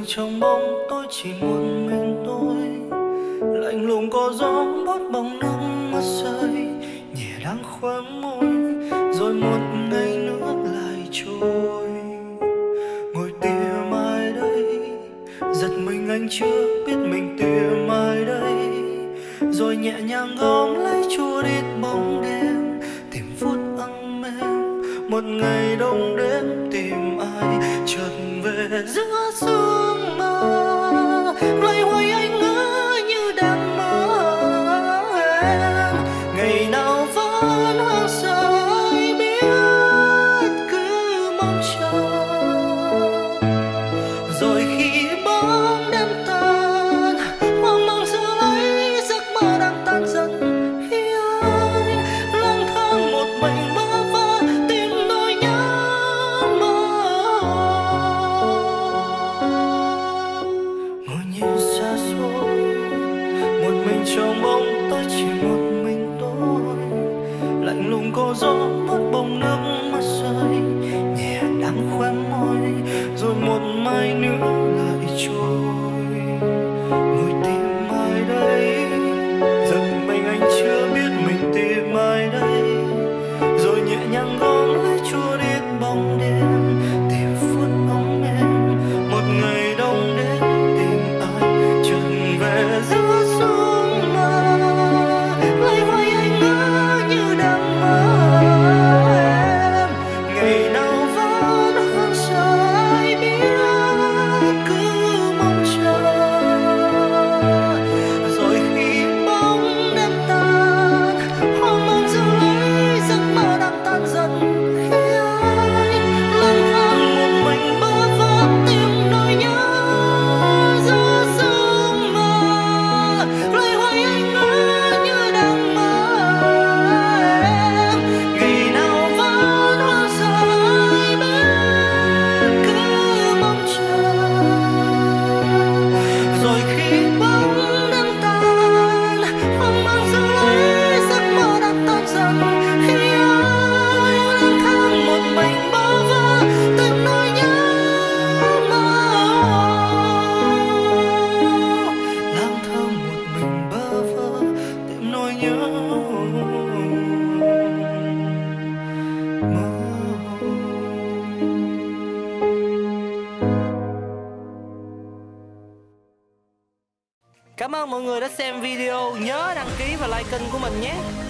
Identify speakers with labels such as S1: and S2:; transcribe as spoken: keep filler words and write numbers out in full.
S1: trong bóng tối chỉ một mình tôi, lạnh lùng có gió bót bóng nước mắt rơi nhẹ đang khóe môi, rồi một ngày nữa lại trôi. Ngồi tìm ai đây, giật mình anh chưa biết mình tìm ai đây, rồi nhẹ nhàng gom lấy chua đi bóng đêm, tìm phút ấm êm một ngày đông đến tìm ai, chợt về giữa sương mơ loay hoay anh ngỡ như đang mơ em. Ngày nào vẫn hoang sơ ai biết cứ mong chờ, rồi khi bóng đêm tan hoang mang giữ lấy giấc mơ đang tan dần, khi anh lang thang một mình bơ vơ tìm nỗi nhớ mơ. Ngồi nhìn xa xôi một mình trong bóng tối chỉ một mình tôi, lạnh lùng có gió bớt bông nước mắt rơi nhẹ đắng khóe môi, rồi một mai nữa lại trôi. Ngồi tìm ai đây, giật mình anh chưa biết mình tìm ai đây, rồi nhẹ nhàng gom lấy chua đi bóng đêm, tìm phút ấm êm một ngày đông đến tìm ai, chợt về giữa sương mơ loay hoay anh ngỡ như đang mơ em. Ngày nào vẫn hoang sơ ai biết cứ mong chờ, rồi khi bóng đêm tan hoang mang giữ lấy giấc mơ đang tan dần, khi anh lang thang một mình bơ vơ tìm nỗi nhớ giữa sương mơ loay hoay anh ngỡ như đang mơ em. Ngày nào vẫn hoang sơ ai biết cứ mong chờ, rồi khi bóng đêm tan hoang mang giữ lấy giấc mơ đang tan dần, khi anh lang thang một mình bơ vơ tìm nỗi nhớ mơ. Lang thang một mình bơ vơ tìm nỗi nhớ mơ. Cảm ơn mọi người đã xem video, nhớ đăng ký và like kênh của mình nhé.